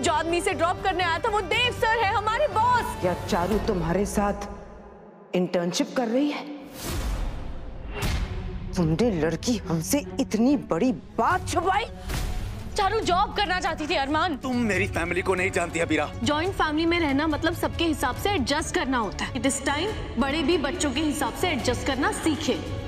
जो आदमी से ड्रॉप करने आया था वो देव सर है, हमारे बॉस। क्या चारू तुम्हारे साथ इंटर्नशिप कर रही है? तुमने लड़की हमसे इतनी बड़ी बात छुपाई? चारू जॉब करना चाहती थी अरमान। तुम मेरी फैमिली को नहीं जानती अबीरा। जॉइंट फैमिली में रहना मतलब सबके हिसाब से एडजस्ट करना होता है। दिस टाइम बड़े भी बच्चों के हिसाब से एडजस्ट करना सीखे।